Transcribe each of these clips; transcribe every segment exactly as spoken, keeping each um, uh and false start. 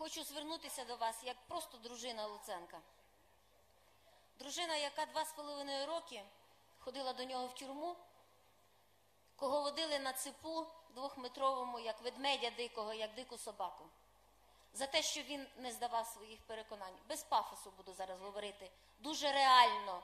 хочу звернутися до вас як просто дружина Луценка. Дружина, яка два з половиною роки ходила до нього в тюрму, кого водили на цепу двохметровому, як ведмедя дикого, як дику собаку. За те, що він не здавав своїх переконань. Без пафосу буду зараз говорити. Дуже реально.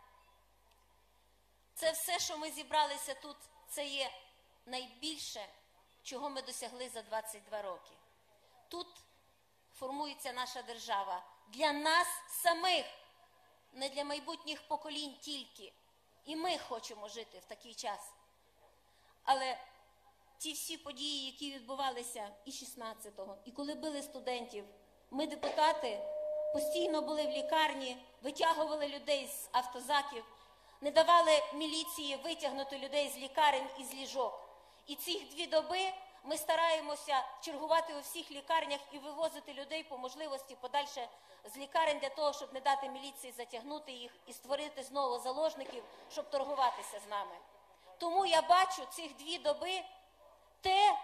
Це все, що ми зібралися тут, це є найбільше, чого ми досягли за двадцять два роки. Тут формується наша держава. Для нас самих, не для майбутніх поколінь тільки. І ми хочемо жити в такий час. Але ті всі події, які відбувалися і шістнадцятого, і коли били студентів, ми, депутати, постійно були в лікарні, витягували людей з автозаків, не давали міліції витягнути людей з лікарень і з ліжок. І ці дві доби ми стараємося чергувати у всіх лікарнях і вивозити людей по можливості подальше з лікарень для того, щоб не дати міліції затягнути їх і створити знову заложників, щоб торгуватися з нами. Тому я бачу цих дві доби те,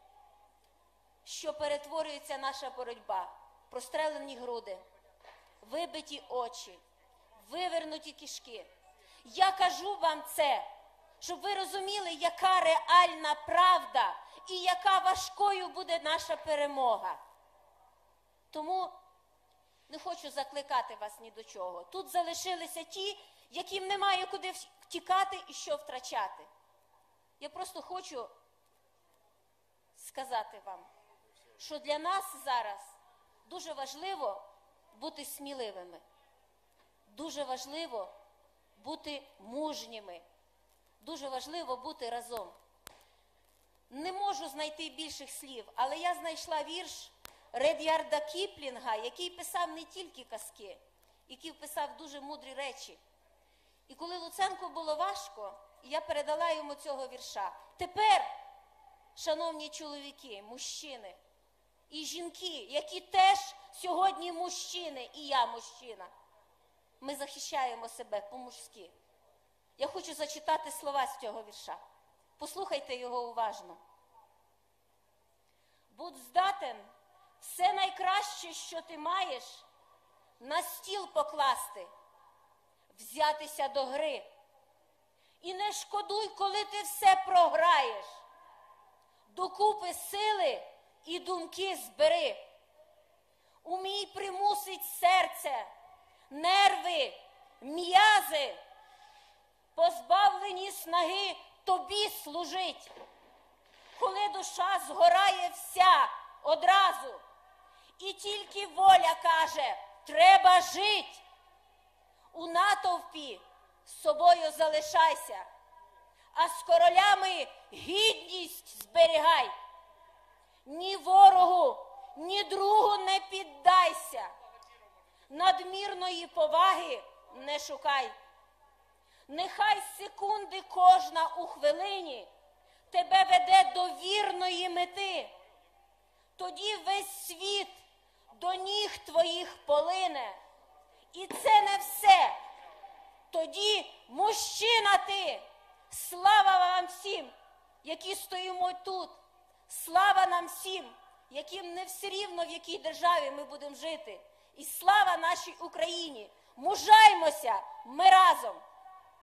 що перетворюється наша боротьба. Прострелені груди, вибиті очі, вивернуті кишки. Я кажу вам це, щоб ви розуміли, яка реальна правда і яка важкою буде наша перемога. Тому не хочу закликати вас ні до чого. Тут залишилися ті, яким немає куди втікати і що втрачати. Я просто хочу сказати вам, що для нас зараз дуже важливо бути сміливими. Дуже важливо бути мужніми. Дуже важливо бути разом. Не можу знайти більших слів, але я знайшла вірш Ред'ярда Кіплінга, який писав не тільки казки, який писав дуже мудрі речі. І коли Луценку було важко, я передала йому цього вірша. Тепер, шановні чоловіки, мужчини і жінки, які теж сьогодні мужчини, і я мужчина, ми захищаємо себе по-мужськи. Я хочу зачитати слова з цього вірша. Послухайте його уважно. Будь здатен все найкраще, що ти маєш, на стіл покласти, взятися до гри. І не шкодуй, коли ти все програєш. Докупи сили і думки збери. Умій примусить серце, нерви, м'язи, позбавлені снаги тобі служить. Коли душа згорає вся одразу, і тільки воля каже, треба жить. У натовпі з собою залишайся, а з королями гідність зберігай. Ні ворогу, ні другу не піддайся, надмірної поваги не шукай. Нехай секунди кожна у хвилині тебе веде до вірної мети. Тоді весь світ до ніг твоїх полине. І це не все. Тоді мужчина ти. Слава вам всім, які стоїмо тут. Слава нам всім, яким не все рівно, в якій державі ми будемо жити. І слава нашій Україні. Мужаймося, ми разом.